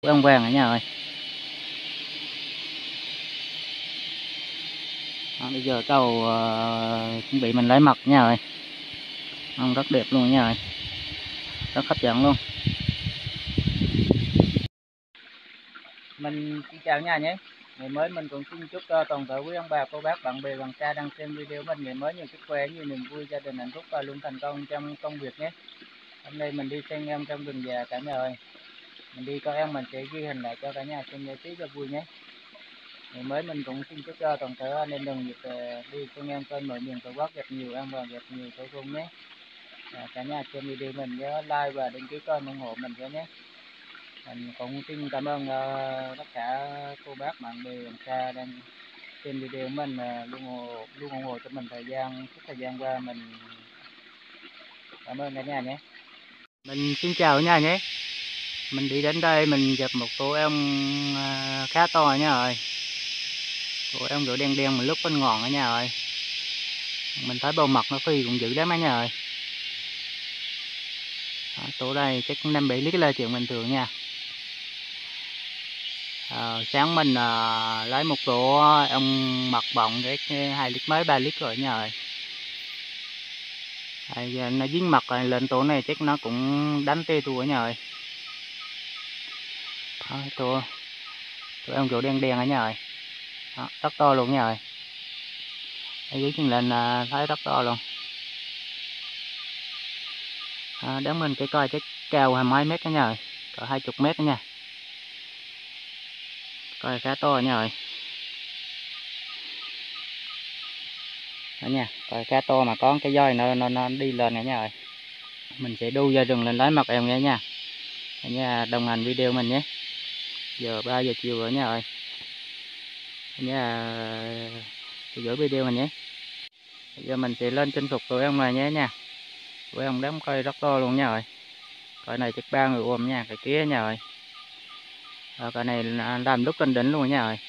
Quang quang ở nhà rồi. Đó, bây giờ tàu chuẩn bị mình lấy mật nha rồi. Rất đẹp luôn nha rồi, rất hấp dẫn luôn. Mình xin chào nha nhé. Ngày mới mình cũng xin chúc cho toàn thể quý ông bà cô bác bạn bè gần xa đang xem video mình ngày mới nhiều sức khỏe, nhiều niềm vui, gia đình hạnh phúc và luôn thành công trong công việc nhé. Hôm nay mình đi xem em trong rừng già cả nhà ơi. Mình đi coi em mình sẽ ghi hình lại cho cả nhà xem giải trí cho vui nhé. Ngày mới mình cũng xin chúc cho toàn thể anh em đồng nghiệp đi xem em trên mọi miền tổ quốc gặp nhiều em và gặp nhiều tổ công nhé. Cả nhà xem video mình nhớ like và đăng ký kênh ủng hộ mình nhé. Mình cũng xin cảm ơn tất cả cô bác bạn bè gần xa đang xem video mình luôn ủng hộ cho mình thời gian qua. Mình cảm ơn cả nhà nhé. Mình xin chào cả nhà nhé. Mình đi đến đây mình gặp một tổ ong khá to nha rồi. Tổ ong gỗ đen đen một lúc bên ngọn ở nhà rồi. Mình thấy bầu mật nó phi cũng dữ lắm á nhà rồi. Tổ đây chắc 5-7 lít là chuyện bình thường nha. Sáng mình lấy một tổ ong mật bọng để 2 lít mấy 3 lít rồi nha rồi. Giờ nó dính mật rồi, lên tổ này chắc nó cũng đánh tê tua nha rồi. Tổ ong gỗ đen đen ở nhà rồi. Đó, rất to luôn nha rồi. Ở dưới chân lên thấy rất to luôn. Đáng mình cái coi chắc cao 20 mấy mét đó nha rồi, cỡ 20 mét đó nha. Coi khá to nha rồi. Đó nha, coi khá to mà có cái voi nó đi lên này nha rồi. Mình sẽ đu ra rừng lên lấy mật em nghe nha. Đó nha, đồng hành video mình nhé. Giờ 3 giờ chiều rồi nha rồi. Đó nha, theo dõi video mình nhé. Bây giờ mình sẽ lên chinh phục tụi ông này nhé nha. Tụi ông đám coi rất to luôn nha rồi. Coi này chắc 3 người ôm nha, cái kia nha rồi. Cái này làm lúc trên đỉnh luôn nha rồi.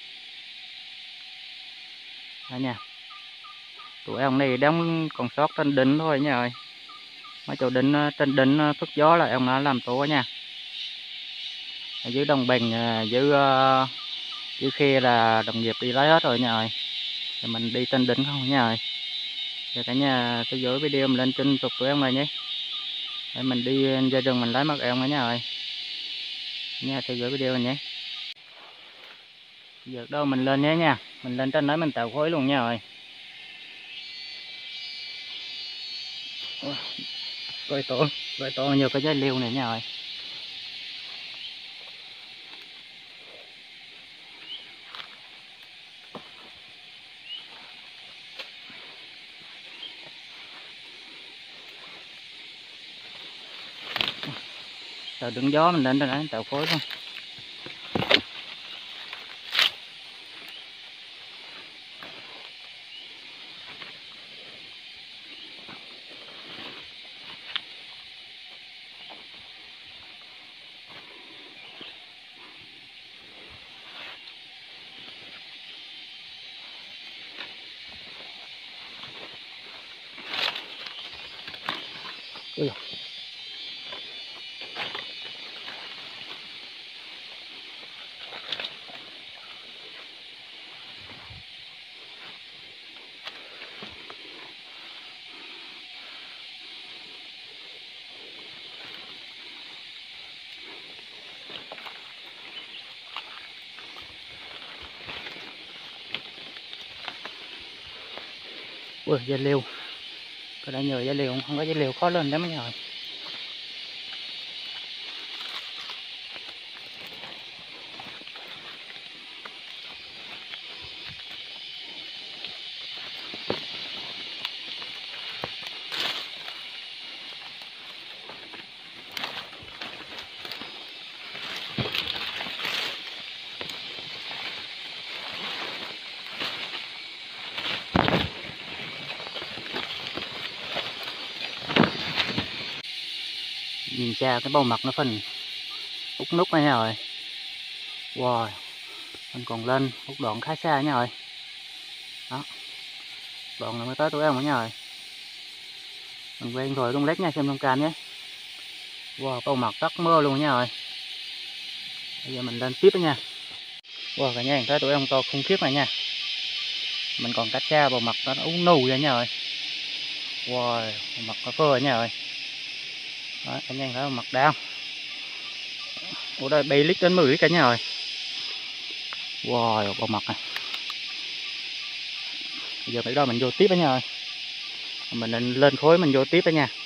Đó nha. Tụi ông này đang còn sót trên đỉnh thôi nha rồi. Mấy chỗ đỉnh trên đỉnh phất gió là ông nó làm tổ nha. Ở dưới đồng bằng dưới khe là đồng nghiệp đi lấy hết rồi nha rồi. Rồi mình đi trên đỉnh không nha rồi. Giờ cả nhà theo dõi video mình lên chinh phục tụi ông này nhé. Để mình đi ra rừng mình lấy mật ong nữa nha rồi. Nha, theo dõi video mình nhé. Giờ đâu mình lên nhé nha. Mình lên trên đó mình tạo khối luôn nha rồi. Coi tổ nhiều cái dây leo này nha rồi. Rồi đứng gió mình lên trên đó tạo khối luôn. Ui. Ui, dây leo. Có đã nhờ dây leo, không có dây leo khó lên lắm nha rồi. Nhìn xa cái bầu mặt nó phình út nút này nha rồi. Wow, mình còn lên một đoạn khá xa nha rồi. Đó, đoạn này mới tới tụi em nữa nha rồi. Mình quen rồi luôn lét nha, xem trong cam nhé. Wow, bầu mặt rất mơ luôn nha rồi. Bây giờ mình lên tiếp đó nha. Wow, cả nhà thấy tụi em to khủng khiếp này nha. Mình còn cá tra vào mặt nó uống nù ra nha rồi. Wow, mặt cá phơ nha rồi. Đó, cả nhà thấy vào mặt đau. Ủa đây 7 lít đến 10 lít cả nhà rồi. Wow, vào mặt này. Bây giờ tới đó mình vô tiếp đó nha rồi. Mình lên khối mình vô tiếp đó nha.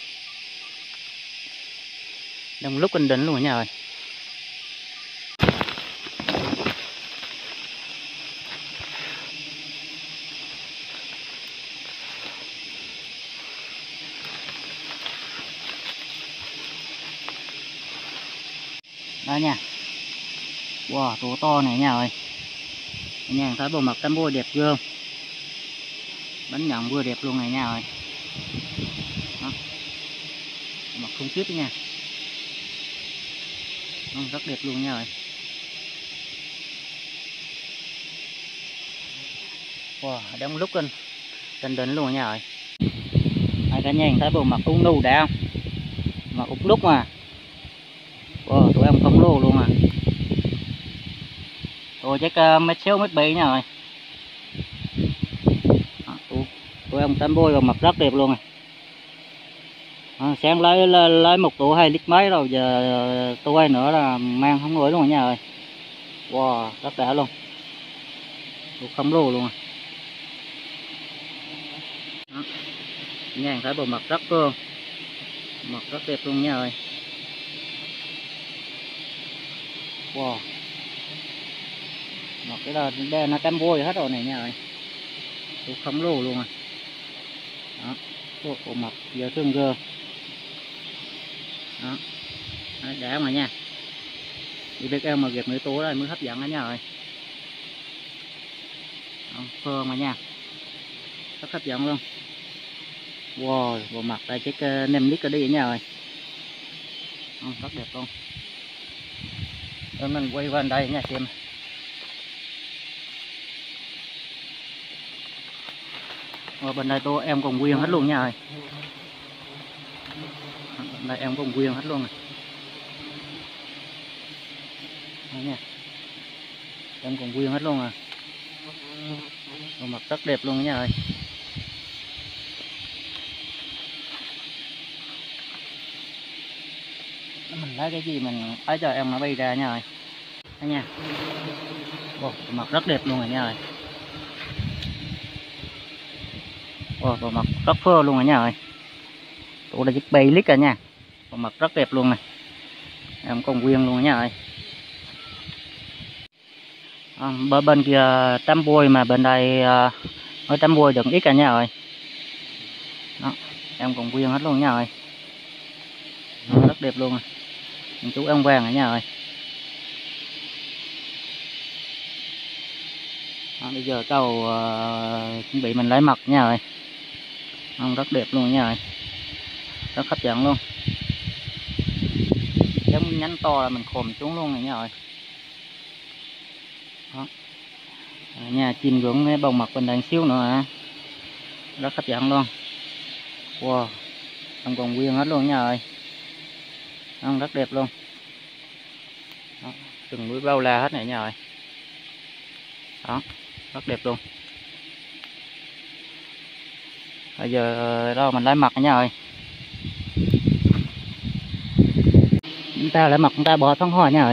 Đang lúc anh định luôn rồi nha rồi. Đó nha. Wow, tố to này nha rồi. Nha, thấy bộ mặt tăm bôi đẹp chưa? Bánh nhọn vừa đẹp luôn này nha rồi. Đó. Mặt không khiếp nha. Đó, rất đẹp luôn nha rồi. Wow, đang lúc trên đỉnh luôn nha rồi. Hai cả nhà thấy bộ mặt uống nu đã không? Mặt út lúc mà. Wow, tụi em không lô luôn à. Ôi chắc mét xíu mét bảy nha rồi. Tụi em tăm bôi vào mặt rất đẹp luôn à. Sáng lấy một tủ 2 lít mấy rồi, giờ tôi nữa là mang không nổi luôn rồi nha rồi. Wow, rất đã luôn. Tụi không lô luôn à. Đó. Nha, thấy bộ mặt rất phương, mặt rất đẹp luôn nha rồi. Wow, mặt cái là nó tăm bôi hết rồi này nha rồi. Tụi không lô luôn à. Đó, bộ mặt giờ thương gơ. Đó, đã mà nha. Đi biết em mà ghép nữ tố đây mới hấp dẫn đó nha rồi. Đó, phơ mà nha, rất hấp dẫn luôn. Wow, bộ mặt đây chắc 5 lít ở đi nha rồi. Đó, rất đẹp luôn. Rồi mình quay qua đây nha xem. Ở bên đây tôi em còn nguyên hết luôn nha rồi. Bên đây em còn nguyên hết luôn rồi. Đó nha. Em còn nguyên hết luôn à. Bộ mặt rất đẹp luôn nha rồi. Mình lấy cái gì mình ấy cho em nó bay ra nha rồi. Đó nha. Bộ mặt rất đẹp luôn rồi nha rồi. Bộ mặt rất phơ luôn rồi nha rồi. Tụi đây chiếc bay lít cả nha. Bộ mặt rất đẹp luôn này. Em còn nguyên luôn nha rồi. Bên kia tăm bôi mà bên đây ở tăm bôi đừng ít cả nha rồi. Đó, em còn nguyên hết luôn nha rồi. Rất đẹp luôn rồi. Chú em vàng ở nha rồi. Đó, bây giờ câu chuẩn bị mình lấy mật nha rồi. Rất đẹp luôn nha rồi. Rất hấp dẫn luôn. Giống nhánh to là mình khòm xuống luôn này nha rồi. Đó. Nhà chim gửng cái bông mặt bên đây xíu nữa hả. Rất hấp dẫn luôn. Wow, em còn nguyên hết luôn nha rồi. Rất đẹp luôn. Đó, từng mũi bao la hết này nha rồi. Đó, rất đẹp luôn. Bây giờ đó mình lấy mặt nha rồi. Chúng ta lấy mặt chúng ta bỏ phân hoa nha rồi.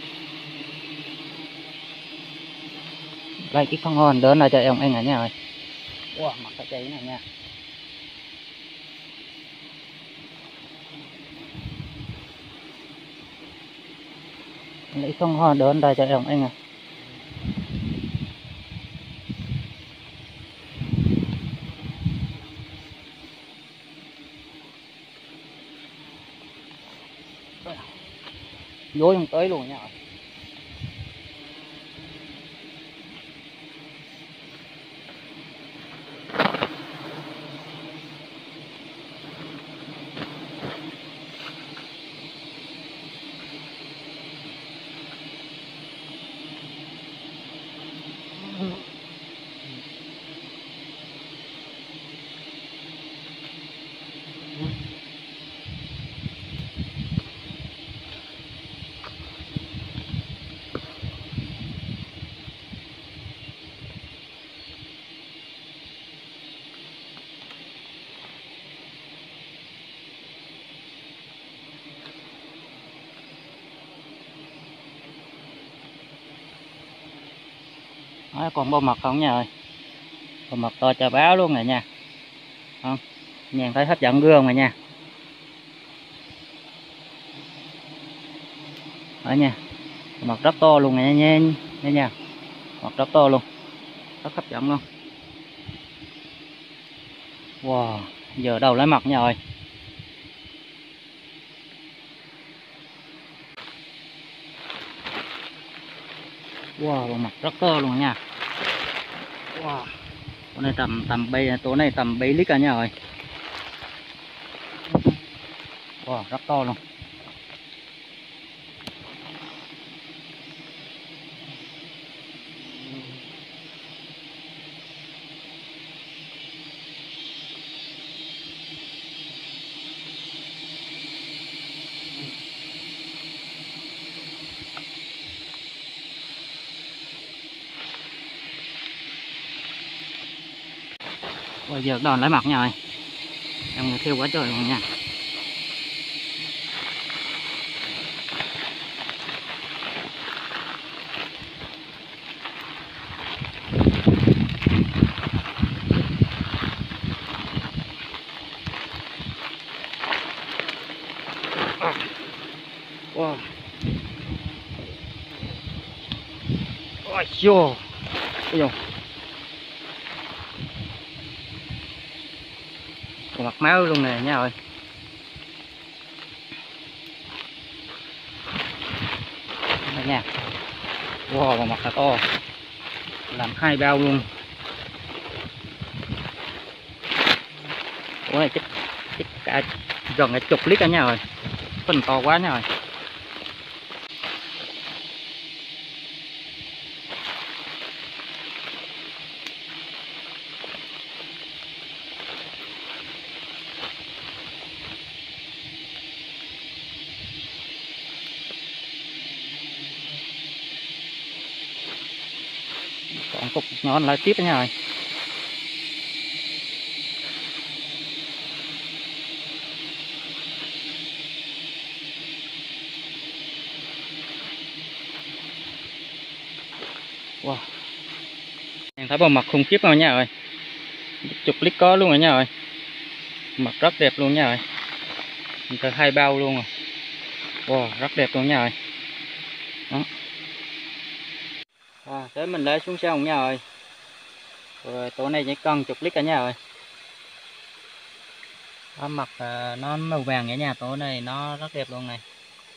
Lấy cái phân hoa đến là cho em anh ở nha rồi. Wow, mặt cái cháy này nha. Lấy phân hoa đến đây cho em anh à. Vô không tới luôn nha. Đó, còn bông mật không nha ơi, bông mật to chà báo luôn này nha, không nhìn thấy hấp dẫn gương rồi nha. Đó nha, mật rất to luôn này nha nha, mật rất to luôn, rất hấp dẫn luôn. Wow, giờ đâu lấy mật nha rồi. Wow, bông mật rất to luôn nha. Wow, tổ này tầm 7 lít cả nha rồi. Wow, rất to luôn. Bây giờ đòn lấy mật nha rồi, em theo quá trời luôn nha. Wow, ôi vô, ôi còn mặt máu luôn nè nha rồi. Đây nha. Wow, còn mặt là to, làm 2 bao luôn. Ủa này chắc cả gần cả chục lít cả nha rồi, phần to quá nha rồi. Còn cục ngon lại tiếp nha rồi. Wow, em thấy bông mật khủng khiếp rồi nha rồi, chục lít có luôn rồi nha rồi, mật rất đẹp luôn nha rồi, từ 2 bao luôn rồi. Wow, rất đẹp luôn nha rồi. Đó. Tới mình lấy xuống sông nha rồi. Rồi tổ này chỉ cần chục lít cả nha rồi. Đó, mật nó màu vàng vậy nha, tổ này nó rất đẹp luôn này.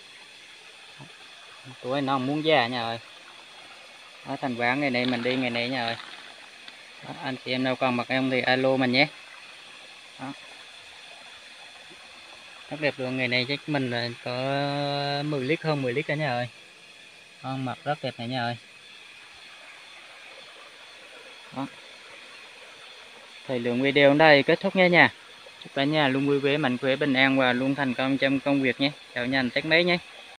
Tổ này nó muốn già nha rồi. Đó, thành vãng ngày này mình đi ngày này nha rồi. Đó, anh chị em nào còn mật em thì alo mình nhé. Đó. Rất đẹp luôn, ngày này chắc mình là có 10 lít, hơn 10 lít cả nha rồi. Con mật rất đẹp này nha rồi. Đó. Thời lượng video đến đây kết thúc nha. Chúc cả nhà luôn vui vẻ, mạnh khỏe, bình an và luôn thành công trong công việc nhé. Chào nhà anh Tết mấy nhé.